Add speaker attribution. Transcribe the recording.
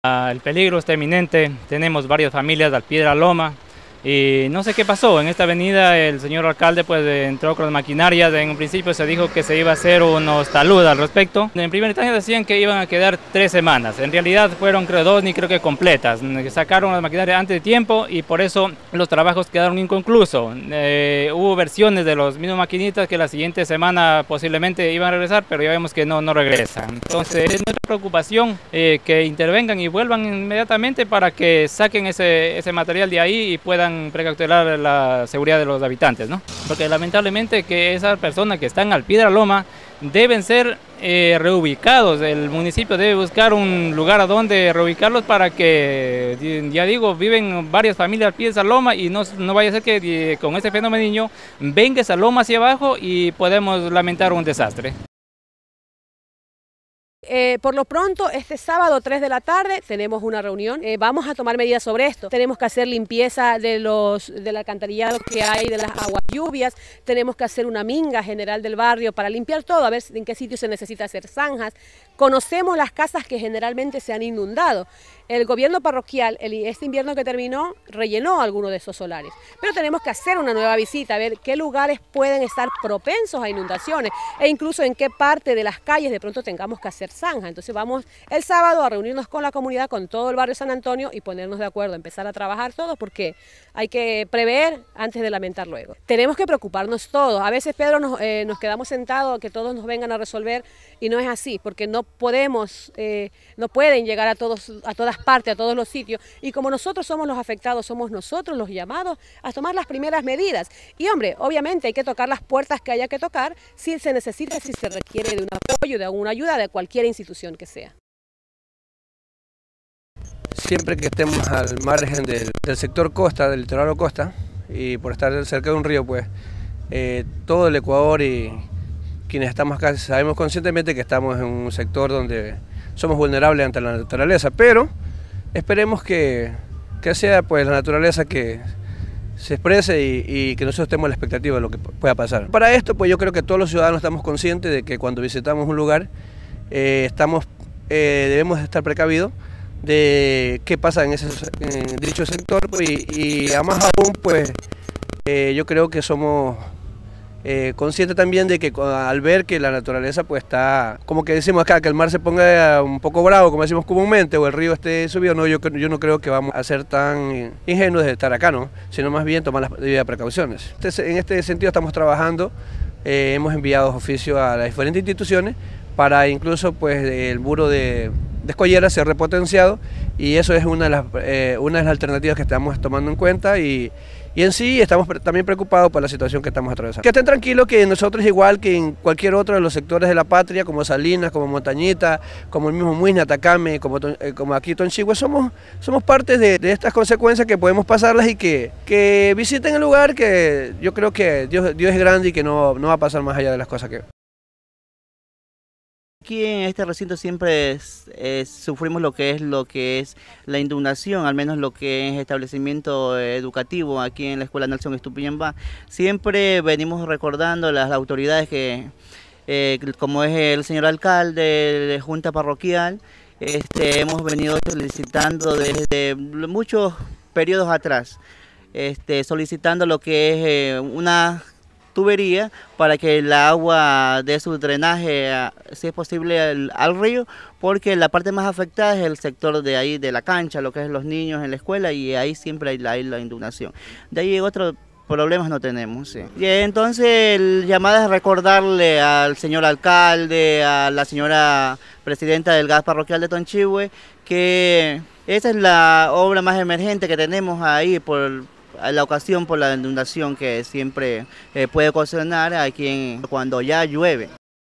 Speaker 1: El peligro está inminente, tenemos varias familias al pie de la loma y no sé qué pasó. En esta avenida el señor alcalde pues entró con las maquinarias. En un principio se dijo que se iba a hacer unos taludes al respecto. En primera instancia decían que iban a quedar 3 semanas, en realidad fueron creo 2 ni creo que completas. Sacaron las maquinarias antes de tiempo y por eso los trabajos quedaron inconclusos. Hubo versiones de los mismos maquinistas que la siguiente semana posiblemente iban a regresar, pero ya vemos que no regresan. Entonces es nuestra preocupación que intervengan y vuelvan inmediatamente para que saquen ese material de ahí y puedan precautelar la seguridad de los habitantes, ¿no? Porque lamentablemente que esas personas que están al pie de la loma deben ser reubicados. El municipio debe buscar un lugar a donde reubicarlos para que, ya digo, viven varias familias al pie de esa loma y no vaya a ser que con este fenómeno venga esa loma hacia abajo y podemos lamentar un desastre.
Speaker 2: Por lo pronto, este sábado 3 de la tarde tenemos una reunión, vamos a tomar medidas sobre esto. Tenemos que hacer limpieza del alcantarillado que hay, de las aguas lluvias, tenemos que hacer una minga general del barrio para limpiar todo, a ver en qué sitio se necesita hacer zanjas. Conocemos las casas que generalmente se han inundado. El gobierno parroquial, este invierno que terminó, rellenó algunos de esos solares, pero tenemos que hacer una nueva visita, a ver qué lugares pueden estar propensos a inundaciones e incluso en qué parte de las calles de pronto tengamos que hacer zanja. Entonces vamos el sábado a reunirnos con la comunidad, con todo el barrio San Antonio y ponernos de acuerdo, empezar a trabajar todos porque hay que prever antes de lamentar luego. Tenemos que preocuparnos todos. A veces, Pedro, nos quedamos sentados, que todos nos vengan a resolver y no es así, porque no podemos, no pueden llegar a todas partes, a todos los sitios, y como nosotros somos los afectados, somos nosotros los llamados a tomar las primeras medidas. Y hombre, obviamente hay que tocar las puertas que haya que tocar si se necesita, si se requiere de un apoyo, de alguna ayuda de cualquier institución que sea.
Speaker 3: Siempre que estemos al margen del sector costa, del litoral o costa, y por estar cerca de un río, pues todo el Ecuador y quienes estamos acá sabemos conscientemente que estamos en un sector donde somos vulnerables ante la naturaleza, pero esperemos que sea pues la naturaleza que se exprese y que nosotros estemos a la expectativa de lo que pueda pasar. Para esto, pues yo creo que todos los ciudadanos estamos conscientes de que cuando visitamos un lugar debemos estar precavidos de qué pasa en dicho sector, pues, y además aún pues yo creo que somos conscientes también de que al ver que la naturaleza pues está, como que decimos acá, que el mar se ponga un poco bravo, como decimos comúnmente, o el río esté subido, no, yo no creo que vamos a ser tan ingenuos de estar acá, ¿no? Sino más bien tomar las debidas precauciones. En este sentido estamos trabajando, hemos enviado oficios a las diferentes instituciones para incluso pues el muro de Escollera ser repotenciado, y eso es una de las alternativas que estamos tomando en cuenta y en sí estamos también preocupados por la situación que estamos atravesando. Que estén tranquilos que nosotros, igual que en cualquier otro de los sectores de la patria, como Salinas, como Montañita, como el mismo Muisna, Atacame, como aquí Tonchigüe, somos parte de estas consecuencias que podemos pasarlas y que visiten el lugar, que yo creo que Dios es grande y que no va a pasar más allá de las cosas que...
Speaker 4: Aquí en este recinto siempre sufrimos lo que es la inundación, al menos lo que es establecimiento educativo aquí en la Escuela Nelson Estupiñán. Siempre venimos recordando a las autoridades que, como es el señor alcalde de Junta Parroquial, hemos venido solicitando desde muchos periodos atrás, solicitando lo que es una tubería para que el agua dé su drenaje, si es posible, al río, porque la parte más afectada es el sector de ahí, de la cancha, lo que es los niños en la escuela, y ahí siempre hay la inundación. De ahí otros problemas no tenemos, sí. Y entonces el llamado es recordarle al señor alcalde, a la señora presidenta del gas parroquial de Tonchigüe, que esa es la obra más emergente que tenemos ahí a la ocasión por la inundación que siempre puede ocasionar aquí cuando ya llueve.